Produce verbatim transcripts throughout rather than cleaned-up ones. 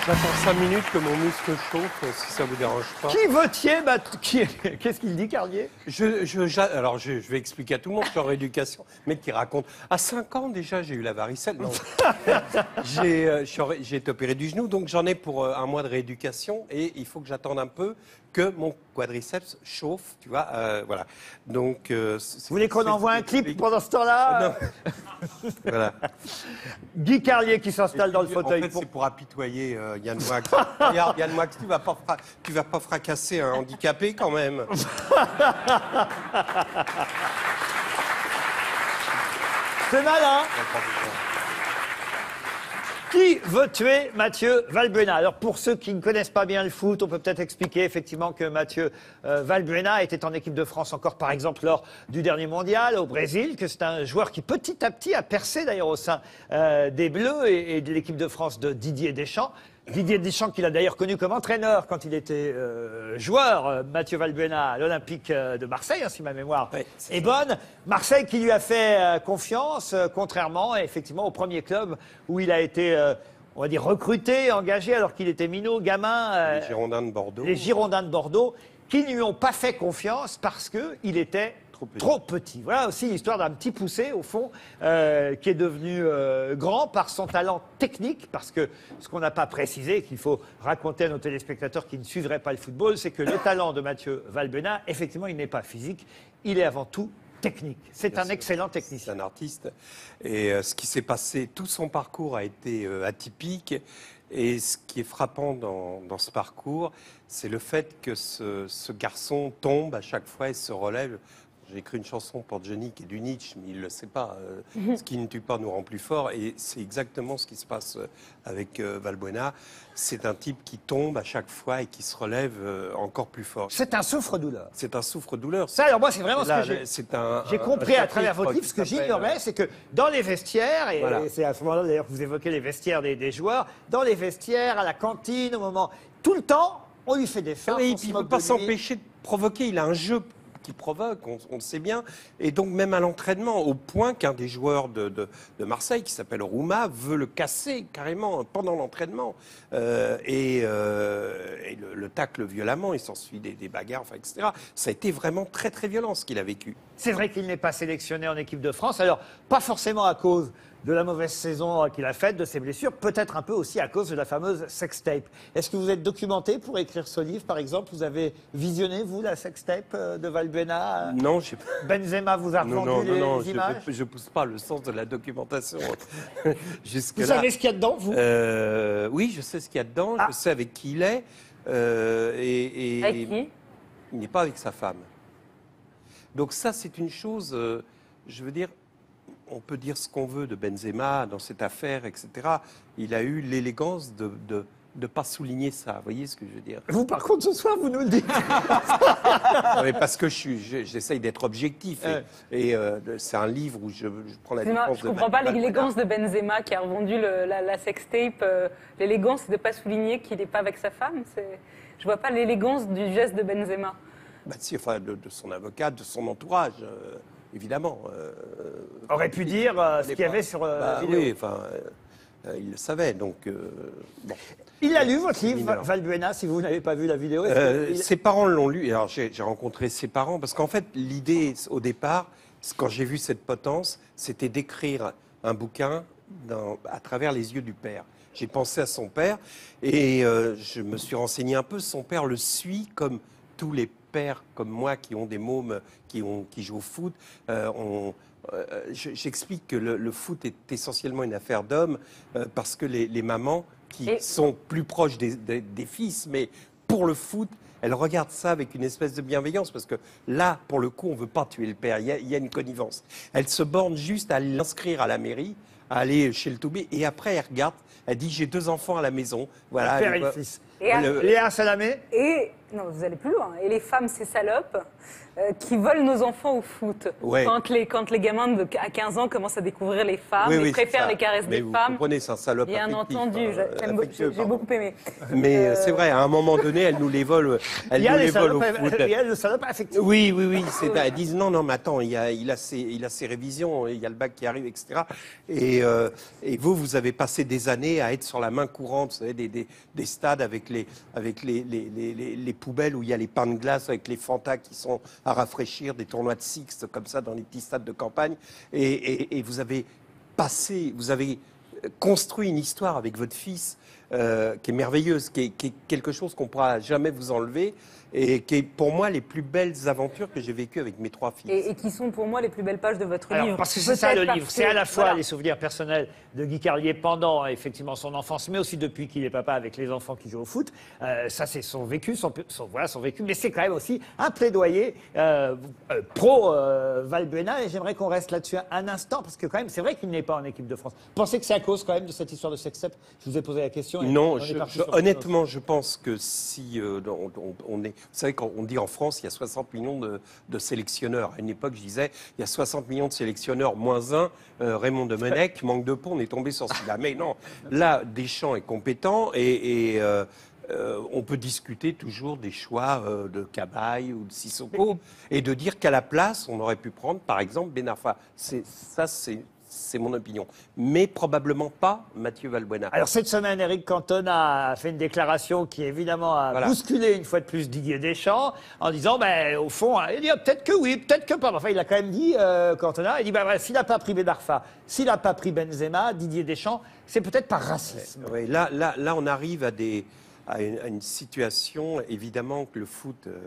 J'attends cinq minutes que mon muscle chauffe, si ça vous dérange pas. Qui votiez qui... Qu'est-ce qu'il dit, Carlier? je, je, Alors, je, je vais expliquer à tout le monde, je suis en rééducation. Mais qui raconte, à cinq ans déjà, j'ai eu la varicelle. Non. J'ai euh, été opéré du genou, donc j'en ai pour euh, un mois de rééducation. Et il faut que j'attende un peu que mon quadriceps chauffe, tu vois. Euh, voilà. Donc, euh, vous voulez qu'on envoie un clip pendant ce temps-là? Voilà. Guy Carlier qui s'installe dans le fauteuil. En fait, pour... c'est pour apitoyer euh, Yann Moix. Regarde, Yann Moix, tu vas pas fra... tu vas pas fracasser un handicapé quand même. C'est malin. Qui veut tuer Mathieu Valbuena? Alors, pour ceux qui ne connaissent pas bien le foot, on peut peut-être expliquer effectivement que Mathieu euh, Valbuena était en équipe de France encore, par exemple, lors du dernier mondial au Brésil, que c'est un joueur qui, petit à petit, a percé d'ailleurs au sein euh, des Bleus et, et de l'équipe de France de Didier Deschamps. Didier Deschamps, qu'il a d'ailleurs connu comme entraîneur quand il était euh, joueur, euh, Mathieu Valbuena, à l'Olympique de Marseille, hein, si ma mémoire oui, est, est bonne. Marseille qui lui a fait euh, confiance, euh, contrairement effectivement au premier club où il a été, euh, on va dire, recruté, engagé, alors qu'il était minot, gamin. Euh, les Girondins de Bordeaux. Les Girondins de Bordeaux, qui ne lui ont pas fait confiance parce qu'il était... Trop petit. Trop petit. Voilà aussi l'histoire d'un petit poussé, au fond, euh, qui est devenu euh, grand par son talent technique, parce que ce qu'on n'a pas précisé, qu'il faut raconter à nos téléspectateurs qui ne suivraient pas le football, c'est que le talent de Mathieu Valbuena, effectivement, il n'est pas physique, il est avant tout technique. C'est un sûr. excellent technicien. C'est un artiste. Et euh, ce qui s'est passé, tout son parcours a été euh, atypique. Et ce qui est frappant dans, dans ce parcours, c'est le fait que ce, ce garçon tombe à chaque fois et se relève. J'ai écrit une chanson pour Johnny qui est du Nietzsche, mais il ne le sait pas. Euh, ce qui ne tue pas nous rend plus fort. Et c'est exactement ce qui se passe avec euh, Valbuena. C'est un type qui tombe à chaque fois et qui se relève euh, encore plus fort. C'est un souffre-douleur. C'est un souffre-douleur. Ça, alors moi, c'est vraiment là, ce que j'ai compris un, à travers votre livre. Ce que j'ignorais, c'est que dans les vestiaires, et, voilà. et c'est à ce moment-là d'ailleurs que vous évoquez les vestiaires des, des joueurs, dans les vestiaires, à la cantine, au moment, tout le temps, on lui fait des feintes. Oui, il ne peut pas s'empêcher de provoquer. Il a un jeu qui provoque, on, on le sait bien, et donc même à l'entraînement, au point qu'un des joueurs de, de, de Marseille, qui s'appelle Rouma, veut le casser carrément pendant l'entraînement, euh, et, euh, et le, le tacle violemment, il s'ensuit des, des bagarres, enfin, et cetera. Ça a été vraiment très très violent ce qu'il a vécu. C'est vrai qu'il n'est pas sélectionné en équipe de France, alors pas forcément à cause de la mauvaise saison qu'il a faite, de ses blessures, peut-être un peu aussi à cause de la fameuse sextape. Est-ce que vous êtes documenté pour écrire ce livre, par exemple? Vous avez visionné, vous, la sextape de Valbuena? Non, je sais pas. Benzema vous a revendu non, non, les non, images? Je ne pousse pas le sens de la documentation. Vous là. savez ce qu'il y a dedans, vous? euh, Oui, je sais ce qu'il y a dedans, ah. je sais avec qui il est. Euh, et, et, avec qui? Il n'est pas avec sa femme. Donc ça, c'est une chose, euh, je veux dire, on peut dire ce qu'on veut de Benzema dans cette affaire, et cetera. Il a eu l'élégance de ne de, pas souligner ça. Vous voyez ce que je veux dire? Vous, par contre, ce soir, vous nous le dites. Non, mais parce que j'essaye d'être objectif. Et, euh. et euh, c'est un livre où je, je prends la défense de... Je ne comprends pas l'élégance de Benzema qui a revendu le, la, la sextape. Euh, l'élégance, c'est de ne pas souligner qu'il n'est pas avec sa femme. Je ne vois pas l'élégance du geste de Benzema. Bah, si, enfin, de, de son avocat, de son entourage. Euh... Évidemment. Euh, aurait pu dire euh, ce qu'il y avait sur euh, bah, la vidéo. Oui, enfin, euh, il le savait, donc... Euh, bon. Il a lu, votre livre, mineur. Valbuena, si vous n'avez pas vu la vidéo? euh, il... Ses parents l'ont lu. Alors, j'ai rencontré ses parents, parce qu'en fait, l'idée, au départ, quand j'ai vu cette potence, c'était d'écrire un bouquin dans, à travers les yeux du père. J'ai pensé à son père, et euh, je me suis renseigné un peu. Son père le suit comme tous les pères comme moi qui ont des mômes qui, ont, qui jouent au foot. Euh, on, euh, J'explique que le, le foot est essentiellement une affaire d'hommes euh, parce que les, les mamans qui Et... sont plus proches des, des, des fils, mais pour le foot, elles regardent ça avec une espèce de bienveillance parce que là, pour le coup, on ne veut pas tuer le père. Il y a, il y a une connivence. Elles se bornent juste à l'inscrire à la mairie, à aller chez le Toubé, et après, elle regarde. Elle dit, j'ai deux enfants à la maison. Voilà. Père et le fils. Et, le... et un Salamé. Et Non, vous allez plus loin. Et les femmes, ces salopes, euh, qui volent nos enfants au foot. Ouais. Quand, les, quand les gamins de, à quinze ans commencent à découvrir les femmes, Oui, ils oui, préfèrent ça. les caresses Mais des vous femmes. comprenez, c'est un salope Bien affectif, entendu, hein, j'ai- j'aime beaucoup- affectueux, j'ai pardon. beaucoup aimé. Mais Euh, c'est vrai, à un moment donné, elles nous les volent, elles Il y a nous les les volent au salopes, foot. il y a le salope affectif. Oui, oui, oui. c'est- Elles disent non, non, mais attends, il, y a, il, a ses, il a ses révisions, il y a le bac qui arrive, et cetera. Et, euh, et vous, vous avez passé des années à être sur la main courante, vous savez, des, des, des stades avec, les, avec les, les, les, les, les poubelles où il y a les pains de glace, avec les Fanta qui sont à rafraîchir, des tournois de Sixte comme ça dans les petits stades de campagne. Et, et, et vous avez passé, vous avez construit une histoire avec votre fils euh, qui est merveilleuse, qui est, qui est quelque chose qu'on ne pourra jamais vous enlever et qui est pour moi les plus belles aventures que j'ai vécues avec mes trois fils. Et, et qui sont pour moi les plus belles pages de votre Alors, livre. parce que c'est ça le Peut-être livre, parce c'est que- à la fois voilà. les souvenirs personnels de Guy Carlier pendant effectivement son enfance, mais aussi depuis qu'il est papa avec les enfants qui jouent au foot. Euh, ça, c'est son vécu, son, son- voilà, son vécu, mais c'est quand même aussi un plaidoyer euh, euh, pro euh, Valbuena. Et j'aimerais qu'on reste là-dessus un instant, parce que quand même, c'est vrai qu'il n'est pas en équipe de France. Pensez que c'est à cause quand même de cette histoire de sextape? Je vous ai posé la question. et Non, on est je- parti je- sur- honnêtement, je pense que si euh, on, on- on est, vous savez, quand on dit en France, il y a soixante millions de, de sélectionneurs. À une époque, je disais, il y a soixante millions de sélectionneurs moins un. Euh, Raymond Domenech, manque de peau, on est tombé sur celui-là. Mais non, là, Deschamps est compétent et, et, euh, euh, on peut discuter toujours des choix euh, de Cabaye ou de Sissoko et de dire qu'à la place, on aurait pu prendre, par exemple, Ben Arfa. C'est ça, c'est c'est mon opinion. Mais probablement pas Mathieu Valbuena. Alors cette semaine, Éric Cantona a fait une déclaration qui évidemment a Voilà. bousculé une fois de plus Didier Deschamps en disant, ben, au fond, il dit ah, peut-être que oui, peut-être que pas. Enfin, il a quand même dit, euh, Cantona, il dit, ben, voilà, s'il n'a pas pris Ben Arfa, s'il n'a pas pris Benzema, Didier Deschamps, c'est peut-être par racisme. Oui, là, là, là, on arrive à, des, à, une, à une situation, évidemment, que le foot, euh,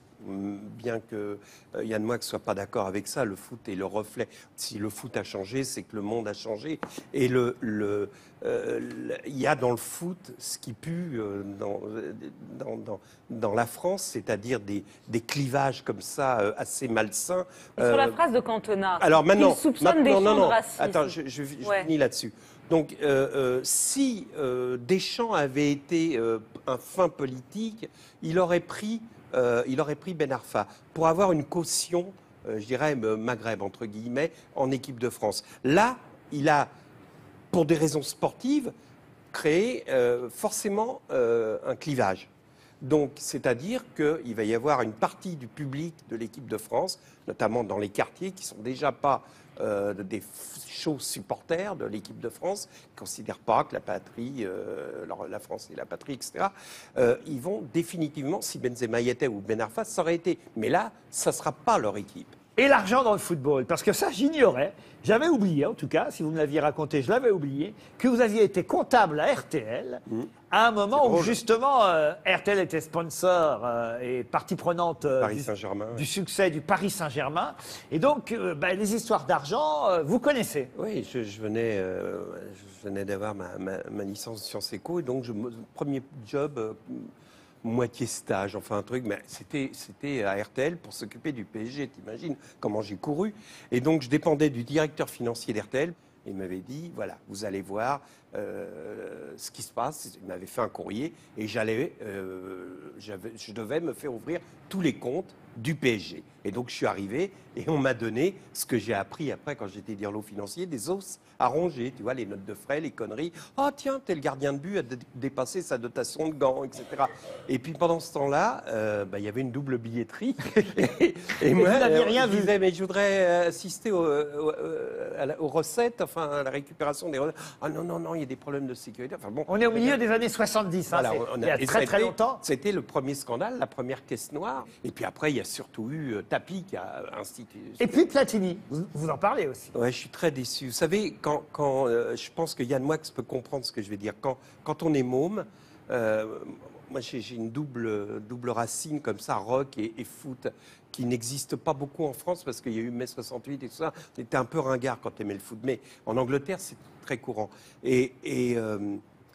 bien que euh, Yann Moix ne soit pas d'accord avec ça, le foot est le reflet. Si le foot a changé, c'est que le monde a changé. Et le, le, euh, le- il y a dans le foot ce qui pue euh, dans, dans, dans, dans la France, c'est-à-dire des, des clivages comme ça euh, assez malsains. Et sur la Euh, phrase de Cantona, alors maintenant, il soupçonne maintenant, Deschamps non, non, de racisme. attends, je, je, je Ouais. finis là-dessus. Donc, euh, euh, si euh, Deschamps avait été euh, un fin politique, il aurait pris, euh, il aurait pris Ben Arfa pour avoir une caution, euh, je dirais euh, Maghreb entre guillemets, en équipe de France. Là, il a, pour des raisons sportives, créé euh, forcément euh, un clivage. Donc, c'est-à-dire qu'il va y avoir une partie du public de l'équipe de France, notamment dans les quartiers, qui sont déjà pas euh, des chauds supporters de l'équipe de France, qui ne considèrent pas que la patrie, euh, alors, la France est la patrie, et cetera. Euh, ils vont définitivement, si Benzema y était ou Ben Arfa, ça aurait été. Mais là, ça ne sera pas leur équipe. Et l'argent dans le football, parce que ça, j'ignorais, j'avais oublié, en tout cas, si vous me l'aviez raconté, je l'avais oublié, que vous aviez été comptable à R T L, à un moment C'est où drôle. justement euh, R T L était sponsor euh, et partie prenante euh, Paris du, Saint-Germain, du ouais. succès du Paris Saint-Germain. Et donc, euh, bah, les histoires d'argent, euh, vous connaissez. Oui, je, je venais, euh, je venais d'avoir ma, ma, ma licence de Sciences Éco, et donc je, me- premier job, euh, moitié stage, enfin un truc, mais c'était c'était à R T L pour s'occuper du P S G, t'imagines comment j'ai couru. Et donc je dépendais du directeur financier d'R T L. Il m'avait dit, voilà, vous allez voir euh, ce qui se passe. Il m'avait fait un courrier et j'allais, euh, j'avais- je devais me faire ouvrir tous les comptes du P S G. Et donc je suis arrivé et on m'a donné ce que j'ai appris après quand j'étais dirlo financier, des os à ronger, tu vois, les notes de frais, les conneries. Oh tiens, tel gardien de but a dé- dépassé sa dotation de gants, et cetera. Et puis pendant ce temps-là, euh, bah, il y avait une double billetterie. et, et moi, vous n'aviez euh, rien je vu. disais, mais je voudrais euh, assister au- au- euh, à la- aux recettes, enfin à la récupération des recettes. Ah non, non, non, il y a des problèmes de sécurité. Enfin, bon, On est au milieu des années soixante-dix, hein, voilà, c'est- on il y a et très ça très été- longtemps. C'était le premier scandale, la première caisse noire. Et puis après, il y a surtout eu euh, Tapi qui a institué. Et puis Platini, vous, vous en parlez aussi. Ouais, je suis très déçu. Vous savez, quand, quand euh, je pense que Yann Moix peut comprendre ce que je vais dire. Quand, quand on est môme, euh, moi j'ai j'ai une double, double racine comme ça, rock et, et foot, qui n'existe pas beaucoup en France parce qu'il y a eu mai soixante-huit et tout ça. On était un peu ringard quand on aimait le foot. Mais en Angleterre, c'est très courant. Et, et, euh,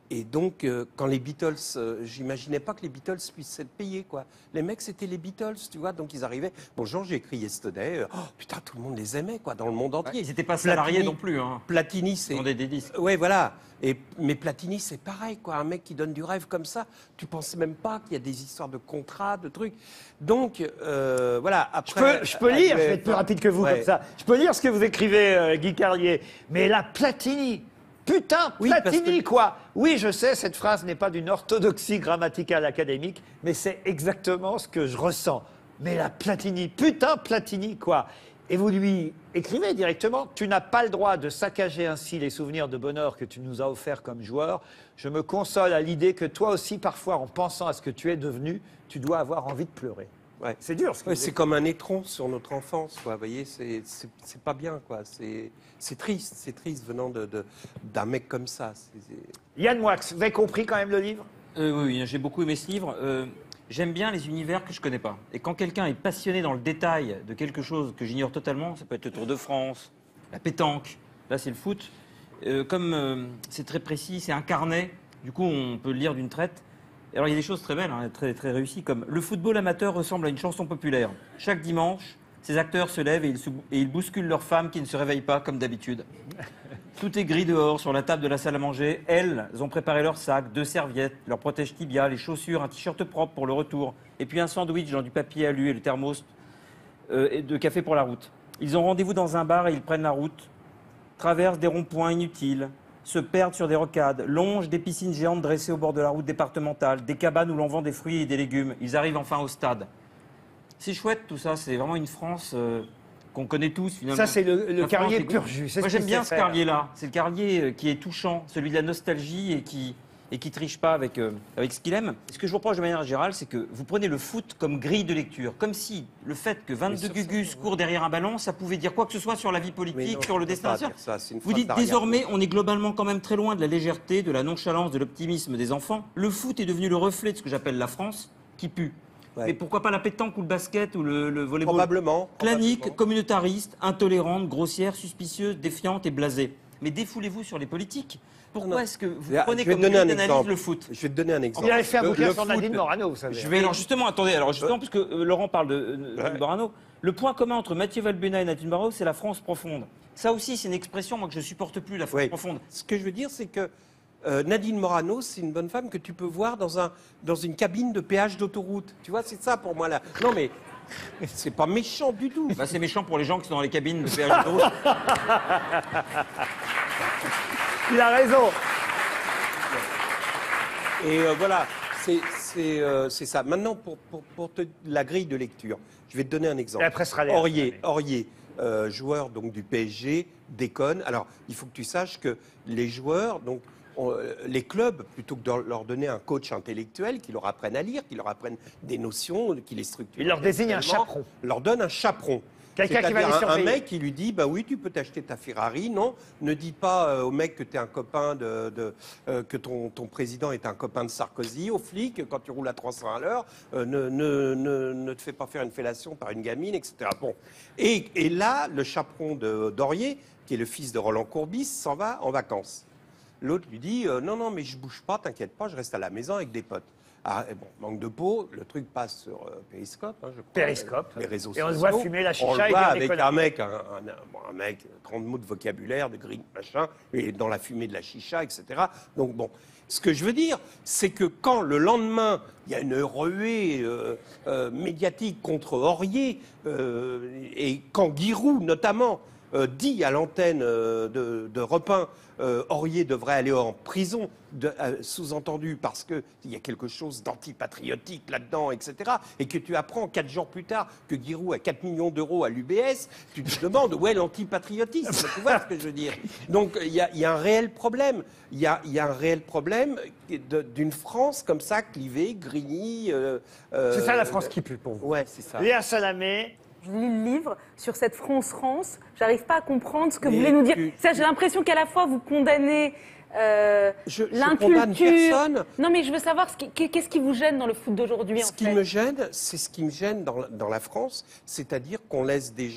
Et donc, euh, quand les Beatles, euh, j'imaginais pas que les Beatles puissent être payés, quoi. Les mecs, c'était les Beatles, tu vois, donc ils arrivaient. Bonjour, j'ai écrit Yesterday. Euh, oh, putain, tout le monde les aimait, quoi, dans le monde entier. Ouais, ils n'étaient pas salariés Platini, non plus. Hein. Platini, c'est. Ils vendaient des disques. Ouais, voilà. Et, mais Platini, c'est pareil, quoi. Un mec qui donne du rêve comme ça, tu penses même pas qu'il y a des histoires de contrats, de trucs. Donc, euh, voilà. Je Après, peux, je peux lire, je vais être plus rapide que vous Ouais. comme ça. Je peux lire ce que vous écrivez, euh, Guy Carlier. Mais la Platini, putain, Oui, parce Platini, que- quoi. Oui, je sais, cette phrase n'est pas d'une orthodoxie grammaticale académique, mais c'est exactement ce que je ressens. Mais la Platini, putain, Platini, quoi. Et vous lui écrivez directement, tu n'as pas le droit de saccager ainsi les souvenirs de bonheur que tu nous as offerts comme joueur. Je me console à l'idée que toi aussi, parfois, en pensant à ce que tu es devenu, tu dois avoir envie de pleurer. Ouais. C'est dur, ce que Ouais, vous c'est comme un étron sur notre enfance, quoi. Vous voyez, c'est c'est- c'est pas bien, quoi. C'est c'est triste, c'est triste venant de, de- d'un mec comme ça. C'est- c'est- Yann Moix, vous avez compris quand même le livre? Euh, oui, oui, j'ai beaucoup aimé ce livre. Euh, J'aime bien les univers que je connais pas. Et quand quelqu'un est passionné dans le détail de quelque chose que j'ignore totalement, ça peut être le Tour de France, la pétanque, là c'est le foot. Euh, comme euh, c'est très précis, c'est un carnet, du coup on peut le lire d'une traite. Et alors il y a des choses très belles, hein, très, très réussies, comme le football amateur ressemble à une chanson populaire. Chaque dimanche, ces acteurs se lèvent et ils, se- et ils bousculent leurs femmes qui ne se réveillent pas comme d'habitude. Tout est gris dehors, sur la table de la salle à manger. Elles ont préparé leur sac, deux serviettes, leur protège tibia, les chaussures, un t-shirt propre pour le retour, et puis un sandwich dans du papier alu et le thermos euh, et de café pour la route. Ils ont rendez-vous dans un bar et ils prennent la route, traversent des ronds-points inutiles, se perdent sur des rocades, longent des piscines géantes dressées au bord de la route départementale, des cabanes où l'on vend des fruits et des légumes. Ils arrivent enfin au stade. C'est chouette tout ça, c'est vraiment une France euh, qu'on connaît tous finalement. Ça, c'est le, le La carlier France, pur jus. c'est Moi ce j'aime qu'il bien sait ce faire. carlier-là. C'est le carlier euh, qui est touchant, celui de la nostalgie et qui et qui triche pas avec euh, avec ce qu'il aime. Ce que je vous reproche de manière générale, c'est que vous prenez le foot comme grille de lecture, comme si le fait que vingt-deux sur ça, gugus courent derrière un ballon, ça pouvait dire quoi que ce soit sur la vie Mais politique, non, sur le on peut destin pas nation. dire ça, c'est une Vous phrase dites d'arrière. désormais, on est globalement quand même très loin de la légèreté, de la nonchalance, de l'optimisme des enfants. Le foot est devenu le reflet de ce que j'appelle la France qui pue. Ouais. Mais pourquoi pas la pétanque ou le basket ou le, le volleyball? Probablement. Clanique, probablement. communautariste, intolérante, grossière, suspicieuse, défiante et blasée. Mais défoulez-vous sur les politiques. Pourquoi Non. est-ce que vous Ah, prenez je vais comme te donner grille un d'analyse exemple. le foot? Je vais te donner un exemple. Il avait fait un Le- bouquin le sur foot- Nadine Morano, vous savez. Je vais alors justement, attendez, alors justement, puisque euh, Laurent parle de, euh, Ouais. de Morano, le point commun entre Mathieu Valbuena et Nadine Morano, c'est la France profonde. Ça aussi, c'est une expression, moi, que je supporte plus, la France Oui. profonde. Ce que je veux dire, c'est que euh, Nadine Morano, c'est une bonne femme que tu peux voir dans, un, dans une cabine de péage d'autoroute. Tu vois, c'est ça pour moi là. Non mais c'est pas méchant du tout. Bah, c'est méchant pour les gens qui sont dans les cabines de péage d'autoroute. Il a raison. Et euh, voilà, c'est c'est, euh, c'est ça. Maintenant, pour, pour, pour te- la grille de lecture, je vais te donner un exemple. Et après sera l'air. Aurier, Aurier euh, joueur donc, du P S G, déconne. Alors, il faut que tu saches que les joueurs, donc, on- euh, les clubs, plutôt que de leur donner un coach intellectuel qui leur apprenne à lire, qui leur apprenne des notions, qui les structure. Il leur désigne un intellectuellement, chaperon. leur donne un chaperon. Quelqu'un qui va C'est-à-dire les un- surveiller. Un mec qui lui dit, bah oui, tu peux t'acheter ta Ferrari. Non, ne dis pas euh, au mec que tu es un copain de, de- euh, que ton, ton président est un copain de Sarkozy. Au flic, quand tu roules à trois cents à l'heure, euh, ne, ne, ne, ne te fais pas faire une fellation par une gamine, et cetera. Bon. Et, et là, le chaperon de d'Aurier, qui est le fils de Roland Courbis, s'en va en vacances. L'autre lui dit, euh, non, non, mais je bouge pas, t'inquiète pas, je reste à la maison avec des potes. Ah, et bon, manque de peau, le truc passe sur euh, Périscope, hein, je crois. Périscope. Les réseaux Et on le sociaux. voit fumer la chicha On le et voit dire des avec conneries. un mec, un, un- bon, un mec, trente mots de vocabulaire, de grille, machin, et dans la fumée de la chicha, et cetera. Donc bon, ce que je veux dire, c'est que quand le lendemain, il y a une ruée euh, euh, médiatique contre Aurier, euh, et quand Giroud, notamment, euh, dit à l'antenne euh, de, de Europe un, euh, Aurier devrait aller en prison, de- euh, sous-entendu parce qu'il y a quelque chose d'antipatriotique là-dedans, et cetera. Et que tu apprends quatre jours plus tard que Giroud a quatre millions d'euros à l'U B S, tu te demandes où est l'antipatriotisme. Tu vois ce que je veux dire? Donc il y, a- il y a un réel problème. Il y a, il y a un réel problème de- d'une France comme ça, clivée, grignie. euh, euh, C'est ça la France qui pue pour vous. Ouais, c'est ça. Léa Salamé, Je lis le livre sur cette France-France. J'arrive pas à comprendre ce que Mais vous voulez nous dire. tu- Ça, j'ai l'impression qu'à la fois vous condamnez euh, Je- je condamne l'inculture. personne. Non, mais je veux savoir ce qui- qu'est-ce qui vous gêne dans le foot d'aujourd'hui, en Ce qui fait. me gêne, c'est ce qui me gêne dans, la- dans la France, c'est-à-dire qu'on laisse des gens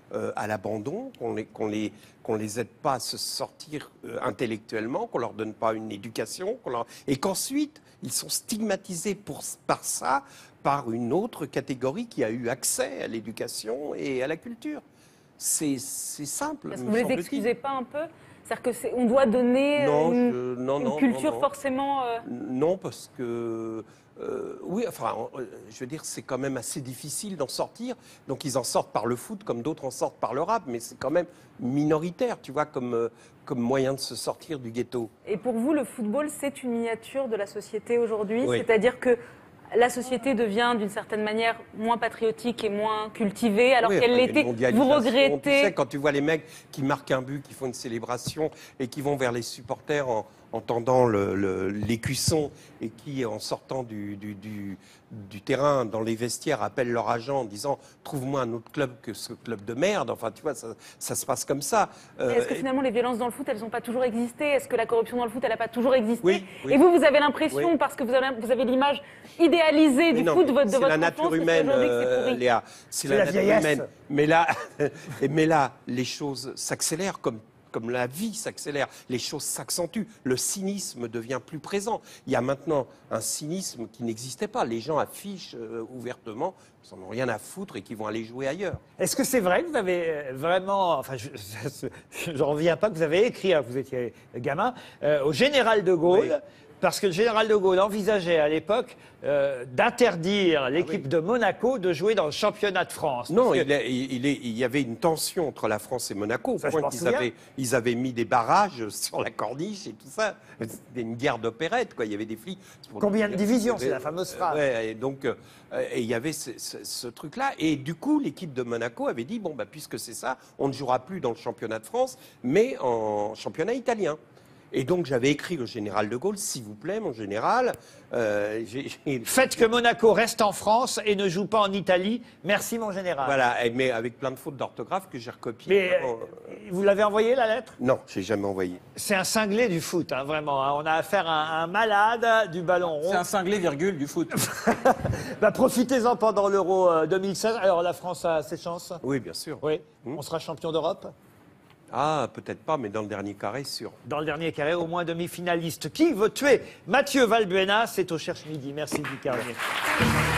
euh, à l'abandon, qu'on les, qu'on les, qu'on les aide pas à se sortir euh, intellectuellement, qu'on leur donne pas une éducation, qu'on leur... et qu'ensuite ils sont stigmatisés pour, par ça, par une autre catégorie qui a eu accès à l'éducation et à la culture. C'est simple. Est-ce que vous les excusez pas un peu? C'est-à-dire qu'on doit donner non, une, je, non, une non, culture non, non. forcément... Euh... Non, parce que... Euh, oui, enfin, je veux dire, c'est quand même assez difficile d'en sortir. Donc ils en sortent par le foot, comme d'autres en sortent par le rap, mais c'est quand même minoritaire, tu vois, comme, euh, comme moyen de se sortir du ghetto. Et pour vous, le football, c'est une miniature de la société aujourd'hui? Oui. C'est-à-dire que la société devient d'une certaine manière moins patriotique et moins cultivée, alors oui, qu'elle enfin, l'était. Vous regrettez... Tu sais, quand tu vois les mecs qui marquent un but, qui font une célébration et qui vont vers les supporters en, en tendant l'écusson et qui, en sortant du, du, du, du terrain, dans les vestiaires, appellent leur agent en disant « trouve-moi un autre club que ce club de merde ». Enfin, tu vois, ça, ça se passe comme ça. Euh, Est-ce que finalement les violences dans le foot, elles n'ont pas toujours existé? Est-ce que la corruption dans le foot, elle n'a pas toujours existé? Oui, oui. Et vous, vous avez l'impression, Oui. parce que vous avez, vous avez l'image idéalisée du non, foot de votre, de c'est votre la nature humaine, euh, Léa. C'est la, la nature vieillesse. humaine. Mais là, mais là, les choses s'accélèrent comme comme la vie s'accélère, les choses s'accentuent, le cynisme devient plus présent. Il y a maintenant un cynisme qui n'existait pas. Les gens affichent euh, ouvertement, ils n'en ont rien à foutre et qu'ils vont aller jouer ailleurs. Est-ce que c'est vrai que vous avez vraiment, enfin, je n'en reviens pas que vous avez écrit, hein, vous étiez gamin, euh, au général de Gaulle. Oui. Parce que le général de Gaulle envisageait à l'époque euh, d'interdire l'équipe ah oui. de Monaco de jouer dans le championnat de France. Non, que... il, est, il, est, il y avait une tension entre la France et Monaco, au ça, point qu'ils avaient, ils avaient mis des barrages sur la corniche et tout ça. C'était une guerre d'opérette, quoi. Il y avait des flics. Combien de divisions, c'est la fameuse phrase. Ouais, et donc, euh, et il y avait ce, ce, ce truc-là. Et du coup, l'équipe de Monaco avait dit, bon, bah, puisque c'est ça, on ne jouera plus dans le championnat de France, mais en championnat italien. Et donc, j'avais écrit au général de Gaulle, s'il vous plaît, mon général. Euh, j'ai, j'ai... Faites que Monaco reste en France et ne joue pas en Italie. Merci, mon général. Voilà, mais avec plein de fautes d'orthographe que j'ai recopiées. Mais euh, vous l'avez envoyé, la lettre? Non, je n'ai jamais envoyé. C'est un cinglé du foot, hein, vraiment. Hein. On a affaire à un malade du ballon rond. C'est un cinglé, virgule, du foot. bah, profitez-en pendant l'Euro euh, deux mille seize. Alors, la France a ses chances? Oui, bien sûr. Oui. Mmh. On sera champion d'Europe? Ah, peut-être pas, mais dans le dernier carré, sûr. Dans le dernier carré, au moins demi-finaliste. Qui veut tuer Mathieu Valbuena? C'est au Cherche Midi. Merci, Guy Carnier.